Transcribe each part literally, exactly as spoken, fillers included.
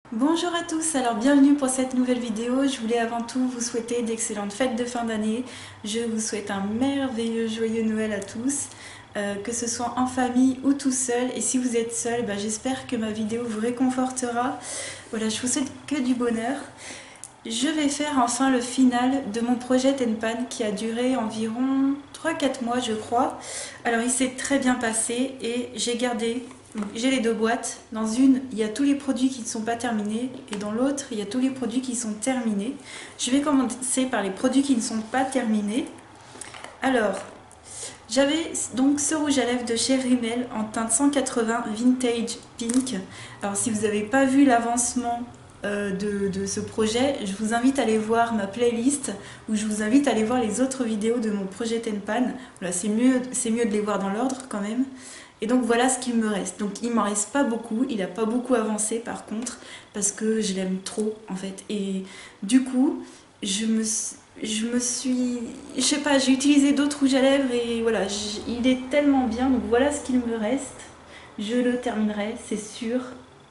Bonjour à tous, alors bienvenue pour cette nouvelle vidéo. Je voulais avant tout vous souhaiter d'excellentes fêtes de fin d'année. Je vous souhaite un merveilleux joyeux Noël à tous, euh, que ce soit en famille ou tout seul. Et si vous êtes seul, bah, j'espère que ma vidéo vous réconfortera. Voilà, je vous souhaite que du bonheur. Je vais faire enfin le final de mon projet Tenpan qui a duré environ trois quatre mois je crois. Alors il s'est très bien passé et j'ai gardé, j'ai les deux boîtes. Dans une il y a tous les produits qui ne sont pas terminés et dans l'autre il y a tous les produits qui sont terminés. Je vais commencer par les produits qui ne sont pas terminés. Alors j'avais donc ce rouge à lèvres de chez Rimmel en teinte cent quatre-vingts Vintage Pink. Alors si vous n'avez pas vu l'avancement euh, de, de ce projet, je vous invite à aller voir ma playlist ou je vous invite à aller voir les autres vidéos de mon projet Tenpan. Voilà, c'est mieux, c'est mieux de les voir dans l'ordre quand même. Et donc voilà ce qu'il me reste. Donc il m'en reste pas beaucoup, il n'a pas beaucoup avancé par contre, parce que je l'aime trop en fait. Et du coup, je me, je me suis... Je sais pas, j'ai utilisé d'autres rouges à lèvres et voilà, j- il est tellement bien. Donc voilà ce qu'il me reste. Je le terminerai, c'est sûr.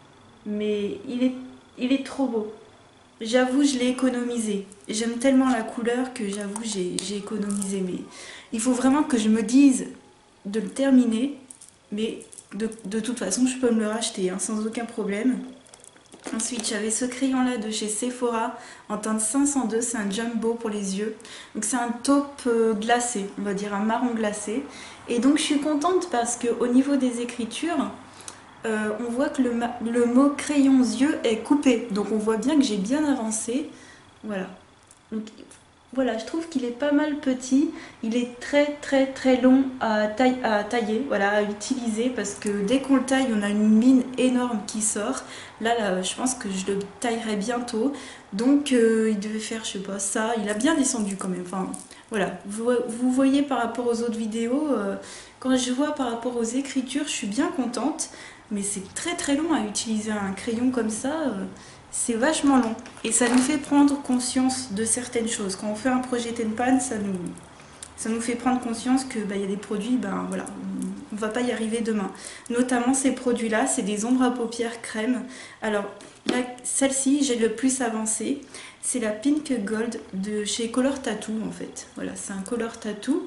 Mais il est, il est trop beau. J'avoue, je l'ai économisé. J'aime tellement la couleur que j'avoue, j'ai j'ai économisé. Mais il faut vraiment que je me dise de le terminer. Mais de, de toute façon, je peux me le racheter hein, sans aucun problème. Ensuite, j'avais ce crayon là de chez Sephora en teinte cinq cent deux, c'est un jumbo pour les yeux. Donc c'est un taupe euh, glacé, on va dire un marron glacé. Et donc je suis contente parce qu'au niveau des écritures, euh, on voit que le, le mot crayon yeux est coupé. Donc on voit bien que j'ai bien avancé. Voilà. Donc voilà, je trouve qu'il est pas mal petit. Il est très très très long à, taille, à tailler, voilà, à utiliser parce que dès qu'on le taille, on a une mine énorme qui sort. Là, là je pense que je le taillerai bientôt. Donc euh, il devait faire, je sais pas, ça. Il a bien descendu quand même. Enfin, voilà. Vous, vous voyez par rapport aux autres vidéos, euh, quand je vois par rapport aux écritures, je suis bien contente. Mais c'est très très long à utiliser un crayon comme ça. euh, c'est vachement long et ça nous fait prendre conscience de certaines choses. Quand on fait un projet Tenpan, ça nous, ça nous fait prendre conscience que bah, y a des produits, ben voilà, on ne va pas y arriver demain. Notamment ces produits-là, c'est des ombres à paupières crème. Alors celle-ci, j'ai le plus avancé. C'est la Pink Gold de chez Color Tattoo en fait. Voilà, c'est un Color Tattoo.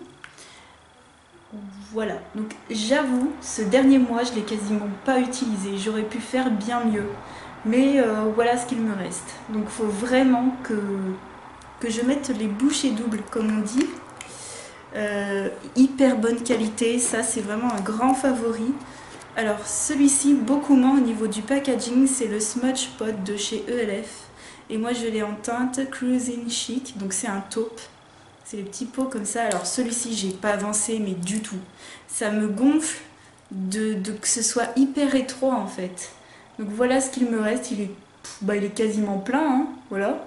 Voilà, donc j'avoue, ce dernier mois, je l'ai quasiment pas utilisé. J'aurais pu faire bien mieux. Mais euh, voilà ce qu'il me reste. Donc il faut vraiment que, que je mette les bouchées doubles, comme on dit. Euh, hyper bonne qualité, ça c'est vraiment un grand favori. Alors celui-ci, beaucoup moins au niveau du packaging, c'est le Smudge Pot de chez E L F. Et moi je l'ai en teinte Cruising Chic, donc c'est un taupe. C'est les petits pots comme ça. Alors celui-ci, j'ai pas avancé, mais du tout. Ça me gonfle de, de que ce soit hyper étroit en fait. Donc voilà ce qu'il me reste. Il est, bah, il est quasiment plein, hein, voilà.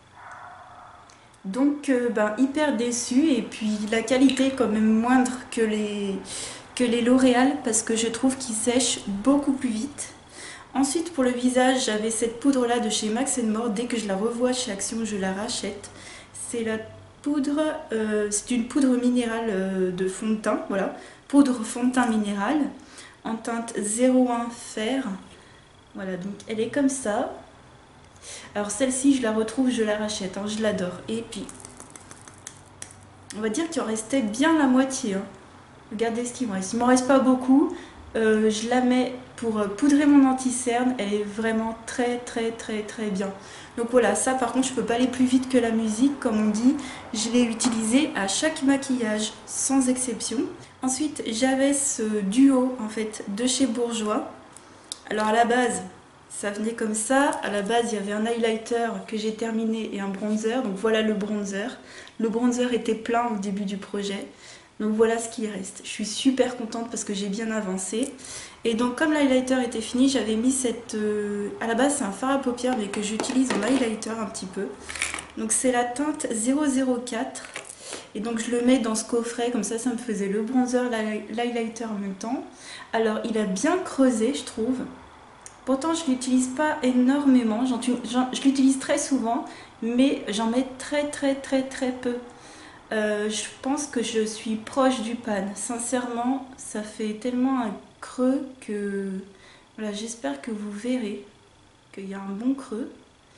Donc euh, ben, hyper déçue. Et puis la qualité est quand même moindre que les, que les L'Oréal parce que je trouve qu'ils sèchent beaucoup plus vite. Ensuite pour le visage, j'avais cette poudre là de chez Max More. Dès que je la revois chez Action, je la rachète. C'est la poudre, euh, c'est une poudre minérale euh, de fond de teint, voilà. Poudre fond de teint minéral en teinte zéro un fer. Voilà, donc elle est comme ça. Alors celle-ci, je la retrouve, je la rachète, hein, je l'adore. Et puis, on va dire qu'il en restait bien la moitié. Hein. Regardez ce qu'il me reste. Il m'en reste pas beaucoup. Euh, je la mets pour poudrer mon anti-cerne. Elle est vraiment très très très très bien. Donc voilà, ça par contre, je peux pas aller plus vite que la musique, comme on dit. Je l'ai utilisé à chaque maquillage, sans exception. Ensuite, j'avais ce duo en fait de chez Bourjois. Alors à la base, ça venait comme ça. À la base, il y avait un highlighter que j'ai terminé et un bronzer. Donc voilà le bronzer. Le bronzer était plein au début du projet. Donc voilà ce qui reste. Je suis super contente parce que j'ai bien avancé. Et donc comme l'highlighter était fini, j'avais mis cette... Euh, à la base, c'est un fard à paupières mais que j'utilise en highlighter un petit peu. Donc c'est la teinte zéro zéro quatre. Et donc je le mets dans ce coffret, comme ça, ça me faisait le bronzer, l'highlighter en même temps. Alors il a bien creusé, je trouve. Pourtant, je ne l'utilise pas énormément, je l'utilise très souvent, mais j'en mets très très très très peu. Euh, je pense que je suis proche du pan. Sincèrement, ça fait tellement un creux que... Voilà, j'espère que vous verrez. qu'il y a un bon creux.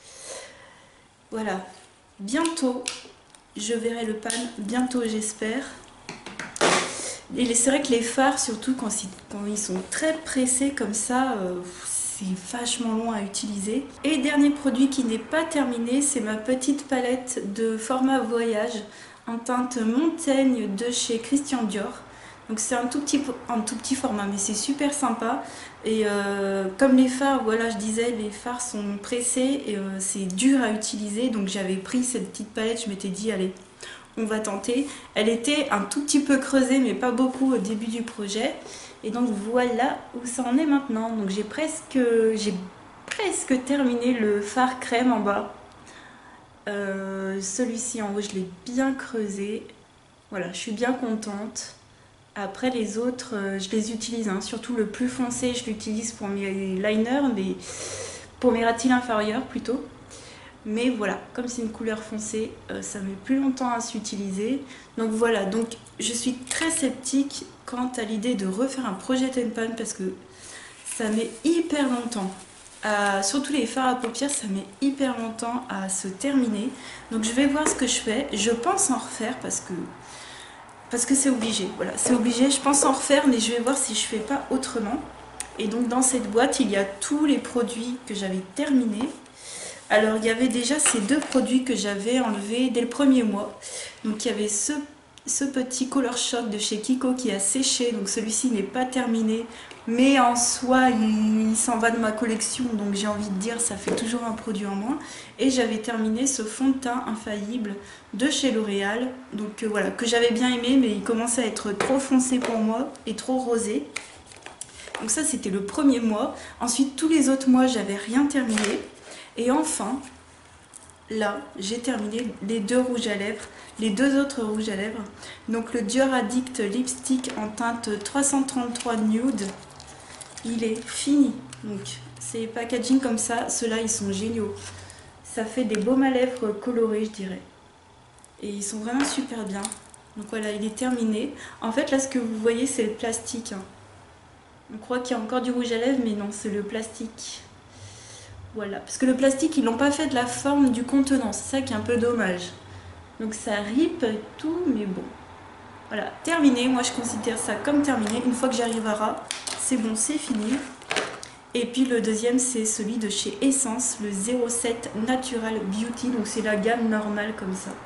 Voilà, bientôt je verrai le pan, bientôt j'espère. Et c'est vrai que les fards, surtout quand, quand ils sont très pressés comme ça, euh, c'est vachement long à utiliser. Et dernier produit qui n'est pas terminé, c'est ma petite palette de format voyage en teinte montagne de chez Christian Dior. Donc c'est un tout petit, un tout petit format, mais c'est super sympa. Et euh, comme les fards, voilà, je disais, les fards sont pressés et euh, c'est dur à utiliser. Donc j'avais pris cette petite palette, je m'étais dit, allez, on va tenter. Elle était un tout petit peu creusée, mais pas beaucoup au début du projet. Et donc voilà où ça en est maintenant. Donc j'ai presque, j'ai presque terminé le fard crème en bas. Euh, Celui-ci en haut, je l'ai bien creusé. Voilà, je suis bien contente. Après les autres, euh, je les utilise, hein. Surtout le plus foncé, je l'utilise pour mes liners, mais pour mes ratiles inférieurs plutôt. Mais voilà, comme c'est une couleur foncée, euh, ça met plus longtemps à s'utiliser. Donc voilà, donc je suis très sceptique quant à l'idée de refaire un projet Tenpan parce que ça met hyper longtemps. Euh, surtout les fards à paupières, ça met hyper longtemps à se terminer. Donc je vais voir ce que je fais. Je pense en refaire parce que parce que c'est obligé. Voilà, c'est obligé. Je pense en refaire, mais je vais voir si je fais pas autrement. Et donc dans cette boîte, il y a tous les produits que j'avais terminés. Alors il y avait déjà ces deux produits que j'avais enlevés dès le premier mois. Donc il y avait ce, ce petit Color Shock de chez Kiko qui a séché. Donc celui-ci n'est pas terminé. Mais en soi, il, il s'en va de ma collection. Donc j'ai envie de dire, ça fait toujours un produit en moins. Et j'avais terminé ce fond de teint infaillible de chez L'Oréal. Donc euh, voilà, que j'avais bien aimé. Mais il commençait à être trop foncé pour moi et trop rosé. Donc ça, c'était le premier mois. Ensuite, tous les autres mois, j'avais rien terminé. Et enfin, là, j'ai terminé les deux rouges à lèvres, les deux autres rouges à lèvres. Donc le Dior Addict Lipstick en teinte trois cent trente-trois Nude, il est fini. Donc ces packaging comme ça, ceux-là, ils sont géniaux. Ça fait des baumes à lèvres colorés, je dirais. Et ils sont vraiment super bien. Donc voilà, il est terminé. En fait, là, ce que vous voyez, c'est le plastique. On croit qu'il y a encore du rouge à lèvres, mais non, c'est le plastique. Voilà, parce que le plastique, ils l'ont pas fait de la forme du contenant, c'est ça qui est un peu dommage. Donc ça rip et tout, mais bon. Voilà, terminé, moi je considère ça comme terminé. Une fois que j'arrive à ras, c'est bon, c'est fini. Et puis le deuxième, c'est celui de chez Essence, le zéro sept Natural Beauty, donc c'est la gamme normale comme ça.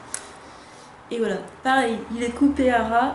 Et voilà, pareil, il est coupé à ras.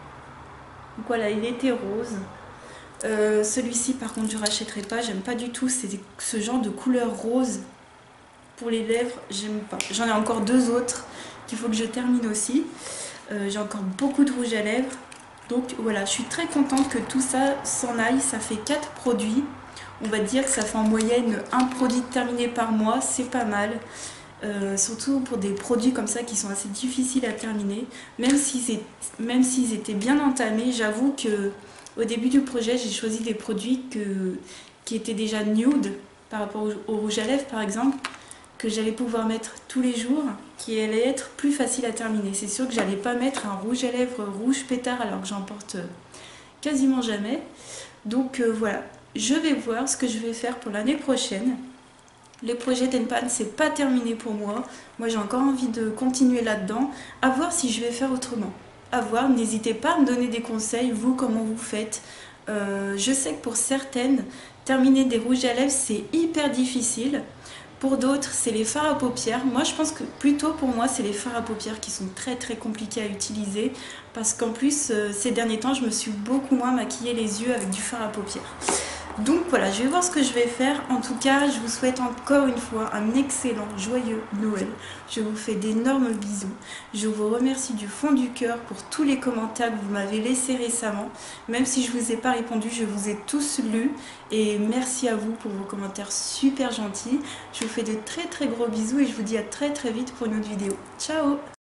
Donc voilà, il était rose. Euh, celui-ci par contre je rachèterai pas, j'aime pas du tout ce genre de couleur rose pour les lèvres, j'aime pas. J'en ai encore deux autres qu'il faut que je termine aussi. Euh, j'ai encore beaucoup de rouge à lèvres. Donc voilà, je suis très contente que tout ça s'en aille. Ça fait quatre produits. On va dire que ça fait en moyenne un produit terminé par mois, c'est pas mal. Euh, surtout pour des produits comme ça qui sont assez difficiles à terminer. Même s'ils même s'ils étaient bien entamés, j'avoue que au début du projet, j'ai choisi des produits que, qui étaient déjà nude par rapport au, au rouge à lèvres par exemple, que j'allais pouvoir mettre tous les jours, qui allait être plus facile à terminer. C'est sûr que j'allais pas mettre un rouge à lèvres rouge pétard alors que j'en porte quasiment jamais. Donc euh, voilà, je vais voir ce que je vais faire pour l'année prochaine. Les projets Tenpan, c'est pas terminé pour moi. Moi, j'ai encore envie de continuer là-dedans. À voir si je vais faire autrement. À voir, n'hésitez pas à me donner des conseils, vous, comment vous faites. Euh, je sais que pour certaines, terminer des rouges à lèvres, c'est hyper difficile. Pour d'autres, c'est les fards à paupières. Moi, je pense que plutôt pour moi, c'est les fards à paupières qui sont très très compliqués à utiliser. Parce qu'en plus, euh, ces derniers temps, je me suis beaucoup moins maquillé les yeux avec du fard à paupières. Donc voilà, je vais voir ce que je vais faire. En tout cas, je vous souhaite encore une fois un excellent, joyeux Noël. Je vous fais d'énormes bisous. Je vous remercie du fond du cœur pour tous les commentaires que vous m'avez laissés récemment. Même si je ne vous ai pas répondu, je vous ai tous lus. Et merci à vous pour vos commentaires super gentils. Je vous fais de très très gros bisous et je vous dis à très très vite pour une autre vidéo. Ciao!